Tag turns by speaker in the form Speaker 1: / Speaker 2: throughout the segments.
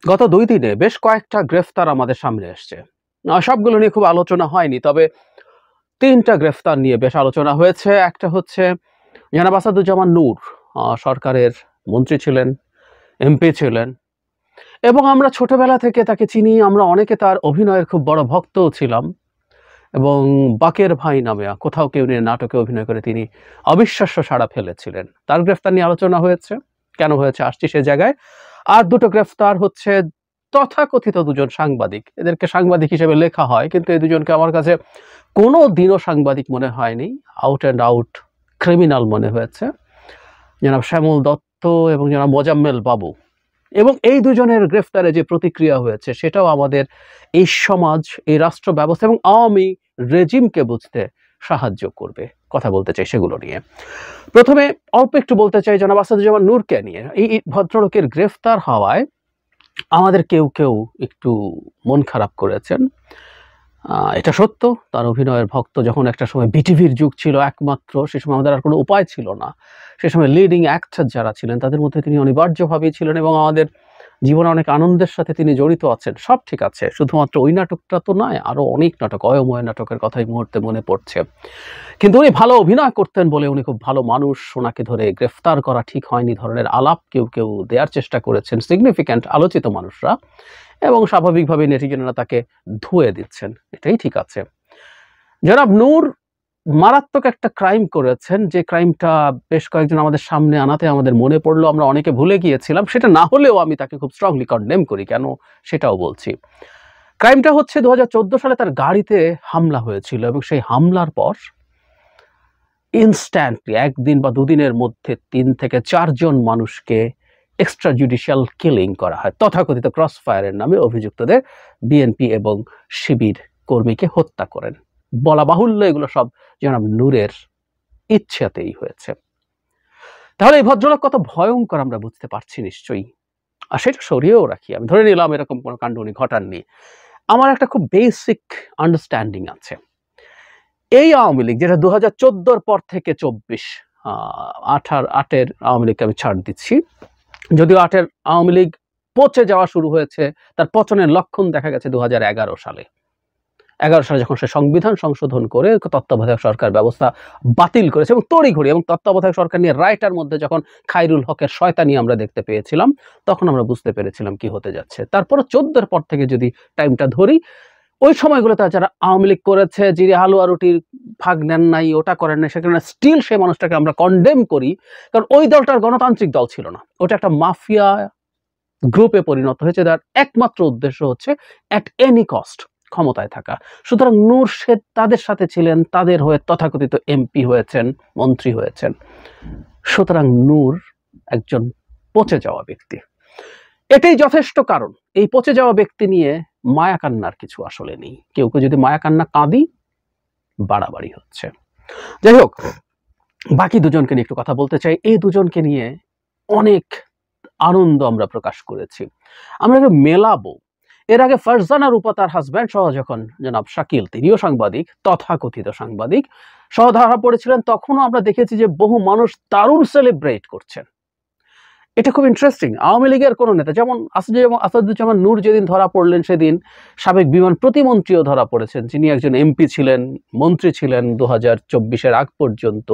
Speaker 1: গত ২ দিনে বেশ কয়েকটা গ্রেফতার আমাদের সামনে এসছে। সবগুলো নিয়ে খুব আলোচনা হয়নি। তবে ৩ টা গ্রেফতার নিয়ে বেশ আলোচনা হয়েছে। একটা হচ্ছে জনাব আসাদুজ্জামান নূর, সরকারের মন্ত্রী ছিলেন, এমপি ছিলেন এবং আমরা ছোটবেলা থেকে তাকে চিনি। আমরা অনেকে তার অভিনয়ের খুব বড় ভক্তও ছিলাম এবং বাকের ভাই নামে কোথাও কেউ নিয়ে নাটকে অভিনয় করে তিনি অবিশ্বাস্য সাড়া ফেলেছিলেন। তার গ্রেফতার নিয়ে আলোচনা হয়েছে। কেন হয়েছে আসছি সে জায়গায়। আর ২ টো গ্রেফতার হচ্ছে তথাকথিত ২ জন সাংবাদিক। এদেরকে সাংবাদিক হিসেবে লেখা হয়, কিন্তু এই ২ জনকে আমার কাছে কোনো দিনও সাংবাদিক মনে হয়নি। আউট অ্যান্ড আউট ক্রিমিনাল মনে হয়েছে। জনাব শ্যামল দত্ত এবং জনাব মোজাম্মেল বাবু। এবং এই ২ জনের গ্রেফতারে যে প্রতিক্রিয়া হয়েছে সেটাও আমাদের এই সমাজ, এই রাষ্ট্র ব্যবস্থা এবং আওয়ামী রেজিমকে বুঝতে সাহায্য করবে। কথা বলতে চাই সেগুলো নিয়ে। প্রথমে অল্প একটু বলতে চাই জনাব আসাদুজ্জামান নূরকে নিয়ে। এই ভদ্রলোকের গ্রেফতার হওয়ায় আমাদের কেউ একটু মন খারাপ করেছেন। এটা সত্য, তার অভিনয়ের ভক্ত যখন একটা সময় বিটিভির যুগ ছিল একমাত্র, সে সময় আমাদের আর কোনো উপায় ছিল না। সে সময় লিডিং অ্যাক্টর যারা ছিলেন তাদের মধ্যে তিনি অনিবার্যভাবেই ছিলেন এবং আমাদের জীবনে অনেক আনন্দের সাথে তিনি জড়িত আছেন। সব ঠিক আছে, শুধুমাত্র ওই নাটকটা তো নয়, আরও অনেক নাটক, অয়ময় নাটকের কথাই মুহূর্তে মনে পড়ছে। কিন্তু উনি ভালো অভিনয় করতেন বলে উনি খুব ভালো মানুষ, ওনাকে ধরে গ্রেফতার করা ঠিক হয়নি ধরনের আলাপ কেউ দেওয়ার চেষ্টা করেছেন সিগনিফিক্যান্ট আলোচিত মানুষরা, এবং স্বাভাবিকভাবে নেটিজেনরা তাকে ধুয়ে দিচ্ছেন। এটাই ঠিক আছে। জনাব নূর মারাত্মক একটা ক্রাইম করেছেন, যে ক্রাইমটা বেশ কয়েকজন আমাদের সামনে আনাতে আমাদের মনে পড়লো, আমরা অনেকে ভুলে গিয়েছিলাম। সেটা না হলেও আমি তাকে খুব স্ট্রংলি কন্ডেম করি, কেন সেটাও বলছি। ক্রাইমটা হচ্ছে ২০১৪ সালে তার গাড়িতে হামলা হয়েছিল এবং সেই হামলার পর ইনস্ট্যান্টলি ১ দিন বা ২ দিনের মধ্যে ৩ থেকে ৪ জন মানুষকে এক্সট্রা জুডিশিয়াল কিলিং করা হয়। তথাকথিত ক্রস ফায়ারের নামে অভিযুক্তদের বিএনপি এবং শিবির কর্মীকে হত্যা করেন। বলা বাহুল্য এগুলো সব জনাব নূরের ইচ্ছাতেই হয়েছে। তাহলে এই ভদ্রলোক কত ভয়ঙ্কর আমরা বুঝতে পারছি নিশ্চয়ই। আর সেটা সরিয়েও রাখি, আমি ধরে নিলাম এরকম কোনো কাণ্ড উনি ঘটাননি। আমার একটা খুব বেসিক আন্ডারস্ট্যান্ডিং আছে। এই আওয়ামী লীগ যেটা ২০১৪ পর থেকে ২৪, ৮-এর আওয়ামী লীগকে আমি ছাড় দিচ্ছি, যদিও ৮-এর আওয়ামী লীগ পচে যাওয়া শুরু হয়েছে, তার পচনের লক্ষণ দেখা গেছে ২০১১ সালে। ১১ সালে যখন সে সংবিধান সংশোধন করে তত্ত্বাবধায়ক সরকার ব্যবস্থা বাতিল করেছে এবং তড়িঘড়ি, এবং তত্ত্বাবধায়ক সরকার নিয়ে রায়টার মধ্যে যখন খায়রুল হকের শয়তানি আমরা দেখতে পেয়েছিলাম, তখন আমরা বুঝতে পেরেছিলাম কি হতে যাচ্ছে। তারপরে ১৪-এর পর থেকে যদি টাইমটা ধরি, ওই সময়গুলোতে যারা আওয়ামী লীগ করেছে, যিনি হালুয়া রুটির ভাগ নেন নাই, ওটা করেন নাই, সেখানে স্টিল সেই মানুষটাকে আমরা কন্ডেম করি, কারণ ওই দলটার গণতান্ত্রিক দল ছিল না, ওটা একটা মাফিয়া গ্রুপে পরিণত হয়েছে, যার একমাত্র উদ্দেশ্য হচ্ছে অ্যাট এনি কস্ট ক্ষমতায় থাকা। সুতরাং নূর সে তাদের সাথে ছিলেন, তাদের হয়ে তথাকথিত এমপি হয়েছেন, মন্ত্রী হয়েছেন। সুতরাং নূর একজন পচে যাওয়া ব্যক্তি। এটাই যথেষ্ট কারণ এই পচে যাওয়া ব্যক্তি নিয়ে মায়া কান্নার কিছু আসলে নেই। কেউ যদি মায়া কান্না কাঁদি, বাড়াবাড়ি হচ্ছে। যাই হোক, বাকি ২ জনকে নিয়ে একটু কথা বলতে চাই। এই ২ জনকে নিয়ে অনেক আনন্দ আমরা প্রকাশ করেছি। আমরা মেলাবো। এর আগে ফারজানা রূপা তার হাজব্যান্ড সহ যখন জনাব শাকিল, তিনিও সাংবাদিক, তথাকথিত সাংবাদিক, সহ ধরা পড়েছিলেন, তখনও আমরা দেখেছি যে বহু মানুষ দারুণ সেলিব্রেট করছেন। এটা খুব ইন্টারেস্টিং। আওয়ামী লীগের কোনো নেতা, যেমন আসাদুজ্জামান নূর যেদিন ধরা পড়লেন, সেদিন সাবেক বিমান প্রতিমন্ত্রীও ধরা পড়েছেন, যিনি একজন এমপি ছিলেন, মন্ত্রী ছিলেন ২০২৪-এর আগ পর্যন্ত।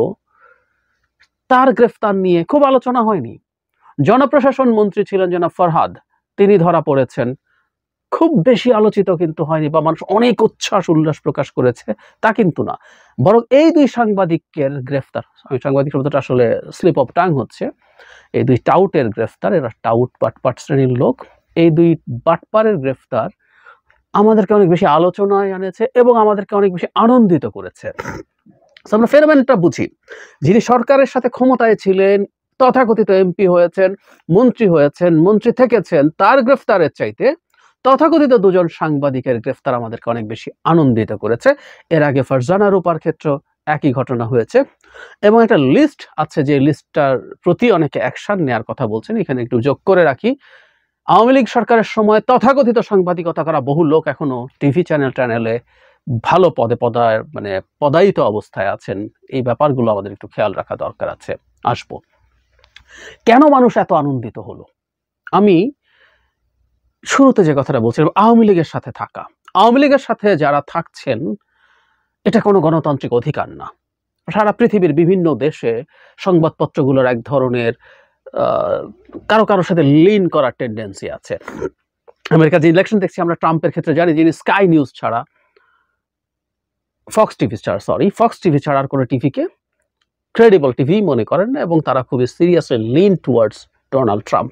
Speaker 1: তার গ্রেফতার নিয়ে খুব আলোচনা হয়নি। জনপ্রশাসন মন্ত্রী ছিলেন জনাব ফরহাদ, তিনি ধরা পড়েছেন, খুব বেশি আলোচিত কিন্তু হয়নি, বা মানুষ অনেক উচ্ছ্বাস উল্লাস প্রকাশ করেছে তা কিন্তু না। বরং এই ২ সাংবাদিকের গ্রেফতার, আমি সাংবাদিক শব্দটা আসলে স্লিপ অফ টাং হচ্ছে, এই ২ টাউটের গ্রেফতার, এরা টাউট বাটপাট শ্রেণীর লোক, এই ২ বাটপারের গ্রেফতার আমাদেরকে অনেক বেশি আলোচনায় এনেছে এবং আমাদেরকে অনেক বেশি আনন্দিত করেছে। আমরা ফেনোমেনটা বুঝি। যিনি সরকারের সাথে ক্ষমতায় ছিলেন, তথাকথিত এমপি হয়েছেন, মন্ত্রী থেকেছেন, তার গ্রেফতারের চাইতে তথাকথিত ২ জন সাংবাদিকের গ্রেফতার আমাদেরকে অনেক বেশি আনন্দিত করেছে। এর আগে ফারজানা রূপার ক্ষেত্রে একই ঘটনা হয়েছে এবং একটা লিস্ট আছে, যে লিস্টটার প্রতি অনেকে অ্যাকশন নেওয়ার কথা বলছেন। এখানে একটু যোগ করে রাখি, আওয়ামী লীগ সরকারের সময় তথাকথিত সাংবাদিকতা করা বহু লোক এখনো টিভি চ্যানেলে ভালো পদায়িত অবস্থায় আছেন। এই ব্যাপারগুলো আমাদের একটু খেয়াল রাখা দরকার আছে। আসবো কেন মানুষ এত আনন্দিত হলো। আমি শুরুতে যে কথাটা বলছিলাম, আওয়ামী লীগের সাথে থাকা, আওয়ামী লীগের সাথে যারা থাকছেন এটা কোনো গণতান্ত্রিক অধিকার না। সারা পৃথিবীর বিভিন্ন দেশে সংবাদপত্রগুলোর এক ধরনের কারো কারোর সাথে লিন করার টেন্ডেন্সি আছে। আমেরিকার যে ইলেকশন দেখছি আমরা ট্রাম্পের ক্ষেত্রে জানি, যিনি স্কাই নিউজ ছাড়া, ফক্স টিভি ছাড়া আর কোনো টিভিকে ক্রেডিবল টিভি মনে করেন না, এবং তারা খুবই seriously lean towards Donald Trump.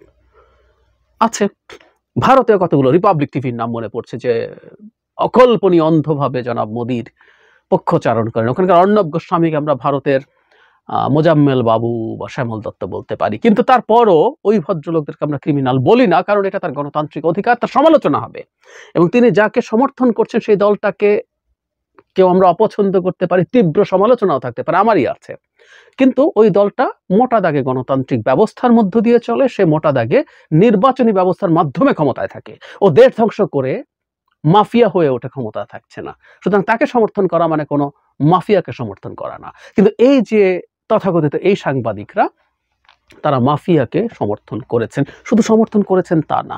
Speaker 1: আছে ভারতীয় কতগুলো রিপাবলিক টিভির নাম মনে পড়ছে যে অকল্পনীয় অন্ধভাবে জনাব মোদির পক্ষচারণ করেন। ওখানকার অর্ণব গোস্বামীকে আমরা ভারতের মোজাম্মেল বাবু বা শ্যামল দত্ত বলতে পারি, কিন্তু তারপরও ওই ভদ্রলোকদেরকে আমরা ক্রিমিনাল বলি না, কারণ এটা তার গণতান্ত্রিক অধিকার, তার সমালোচনা হবে, এবং তিনি যাকে সমর্থন করছেন সেই দলটাকে কেউ আমরা অপছন্দ করতে পারি, তীব্র সমালোচনাও থাকতে পারে, আমারই আছে, কিন্তু ওই দলটা মোটা দাগে গণতান্ত্রিক ব্যবস্থার মধ্য দিয়ে চলে, সে মোটা দাগে নির্বাচনী ব্যবস্থার মাধ্যমে ক্ষমতায় থাকে, ও দেশ ধ্বংস করে মাফিয়া হয়ে ওঠে ক্ষমতা থাকছে না। সুতরাং তাকে সমর্থন করা মানে কোনো মাফিয়াকে সমর্থন করা না। কিন্তু এই যে তথাকথিত এই সাংবাদিকরা, তারা মাফিয়াকে সমর্থন করেছেন, শুধু সমর্থন করেছেন তা না,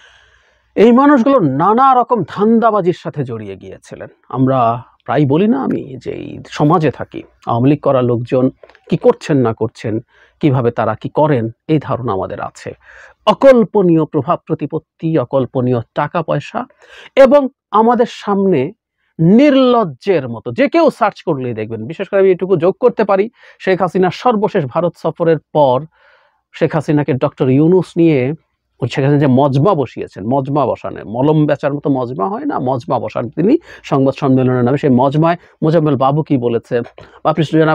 Speaker 1: এই মানুষগুলো নানা রকম ধান্দাবাজির সাথে জড়িয়ে গিয়েছিলেন। আমরা প্রায় বলি না আমি যে এই সমাজে থাকি, আওয়ামী লীগ করা লোকজন কি করছেন না করছেন, কিভাবে তারা কি করেন, এই ধারণা আমাদের আছে। অকল্পনীয় প্রভাব প্রতিপত্তি, অকল্পনীয় টাকা পয়সা, এবং আমাদের সামনে নির্লজ্জের মতো, যে কেউ সার্চ করলেই দেখবেন। বিশেষ করে আমি এটুকু যোগ করতে পারি, শেখ হাসিনার সর্বশেষ ভারত সফরের পর শেখ হাসিনাকে ডক্টর ইউনূস নিয়ে সেখানে যে মজমা বসিয়েছেন, মজমা বসানে, মলম বেচার মতো মজমা হয় না, মজমা বসান তিনি সংবাদ সম্মেলনের নামে। সেই মজমায় মোজাম্মেল বাবু কি বলেছে, বা আপনি জনাব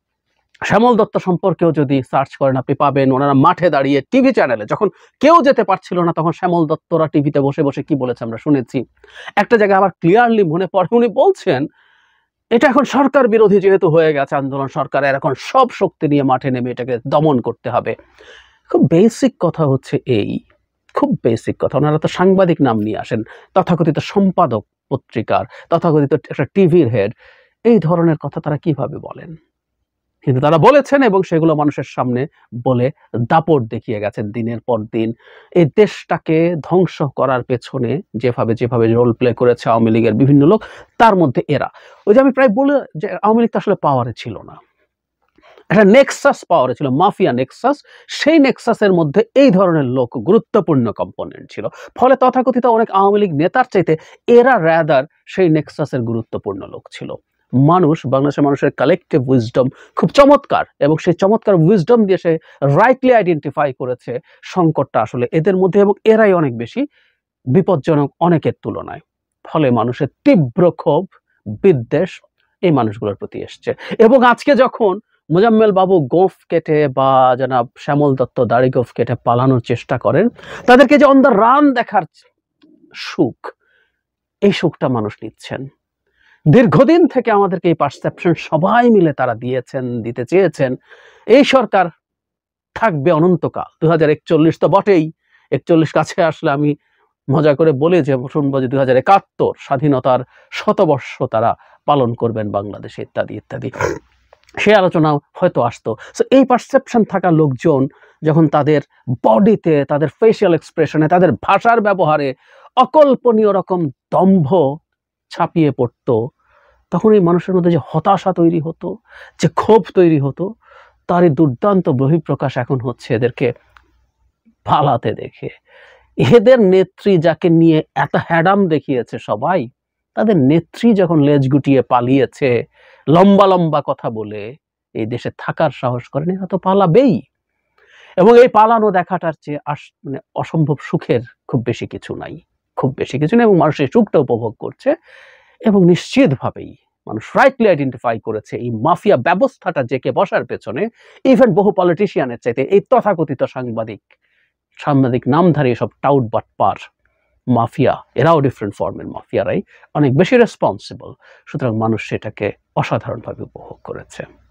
Speaker 1: শ্যামল দত্ত সম্পর্কেও যদি সার্চ করেন আপনি পাবেন, ওনারা মাঠে দাঁড়িয়ে টিভি চ্যানেলে যখন কেউ যেতে পারছিল না তখন শ্যামল দত্তরা টিভিতে বসে বসে কি বলেছে আমরা শুনেছি। একটা জায়গায় আবার ক্লিয়ারলি মনে পড়ে, উনি বলছেন এটা এখন সরকার বিরোধী যেহেতু হয়ে গেছে আন্দোলন, সরকারের এখন সব শক্তি নিয়ে মাঠে নেমে এটাকে দমন করতে হবে। খুব বেসিক কথা হচ্ছে এই, খুব বেসিক কথা, ওনারা তো সাংবাদিক নাম নিয়ে আসেন, তথাকথিত সম্পাদক পত্রিকার, তথাকথিত একটা টিভির হেড, এই ধরনের কথা তারা কিভাবে বলেন? কিন্তু তারা বলেছেন এবং সেগুলো মানুষের সামনে বলে দাপট দেখিয়ে গেছেন দিনের পর দিন। এই দেশটাকে ধ্বংস করার পেছনে যেভাবে যেভাবে রোল প্লে করেছে আওয়ামী লীগের বিভিন্ন লোক, তার মধ্যে এরা, ওই যে আমি প্রায় বলে যে আওয়ামী লীগ তো আসলে পাওয়ারে ছিল না, একটা নেক্সাস পাওয়ারে ছিল, মাফিয়া নেক্সাস। সেই নেক্সাসের মধ্যে এই ধরনের লোক গুরুত্বপূর্ণ কম্পোনেন্ট ছিল। ফলে তথাকথিত অনেক আওয়ামী লীগ নেতার চাইতে এরা রাদার সেই নেক্সাসের গুরুত্বপূর্ণ লোক ছিল। বাংলাদেশের মানুষের কালেকটিভ উইজডম খুব চমৎকার, এবং সেই চমৎকার উইজডম দিয়ে সে রাইটলি আইডেন্টিফাই করেছে সংকটটা আসলে এদের মধ্যে, এবং এরাই অনেক বেশি বিপজ্জনক অনেকের তুলনায়। ফলে মানুষের তীব্র ক্ষোভ, বিদ্বেষ এই মানুষগুলোর প্রতি এসছে। এবং আজকে যখন মোজাম্মেল বাবু গোঁফ কেটে বা জনাব শ্যামল দত্ত দাড়ি গোঁফ কেটে পালানোর চেষ্টা করেন, তাদেরকে যে অন দ্য রান দেখার সুখ, এই সুখটা মানুষ নিচ্ছেন। দীর্ঘদিন থেকে আমাদেরকে এই পারসেপশন সবাই মিলে তারা দিয়েছেন, দিতে চেয়েছেন এই সরকার থাকবে অনন্তকাল, 2041 তো বটেই, 41 কাছে আসলে আমি মজা করে বলি যে শুনবো যে 2071 স্বাধীনতার শতবর্ষ তারা পালন করবেন বাংলাদেশে, ইত্যাদি ইত্যাদি, সে আলোচনা হয়তো আসতো। সো এই পারসেপশন থাকা লোকজন যখন তাদের বডিতে, তাদের ফেশিয়াল এক্সপ্রেশনে, তাদের ভাষার ব্যবহারে অকল্পনীয় রকম দম্ভ ছাপিয়ে পড়তো, তখন এই মানুষের মধ্যে যে হতাশা তৈরি হতো, যে ক্ষোভ তৈরি হতো, তারই দুর্দান্ত বহিঃপ্রকাশ এখন হচ্ছে এদেরকে পালাতে দেখে। এদের নেত্রী যাকে নিয়ে এত হ্যাডাম দেখিয়েছে সবাই, তাদের নেত্রী যখন লেজ গুটিয়ে পালিয়েছে, লম্বা লম্বা কথা বলে এই দেশে থাকার সাহস করেন, এরা তো পালাবেই। এবং এই পালানো দেখাটার চেয়ে মানে অসম্ভব সুখের খুব বেশি কিছু নাই, খুব বেশি কিছু নেই, এবং মানুষ এই সুখটা উপভোগ করছে। এবং নিশ্চিতভাবেই মানুষ রাইটলি আইডেন্টিফাই করেছে এই মাফিয়া ব্যবস্থাটা জেকে বসার পেছনে, ইভেন বহু পলিটিশিয়ানের চাইতে এই তথাকথিত সাংবাদিক নামধারী সব টাউট বাটপার মাফিয়া, এরাও ডিফারেন্ট ফর্মের মাফিয়ারাই অনেক বেশি রেসপন্সিবল। সুতরাং মানুষ সেটাকে অসাধারণভাবে উপভোগ করেছে।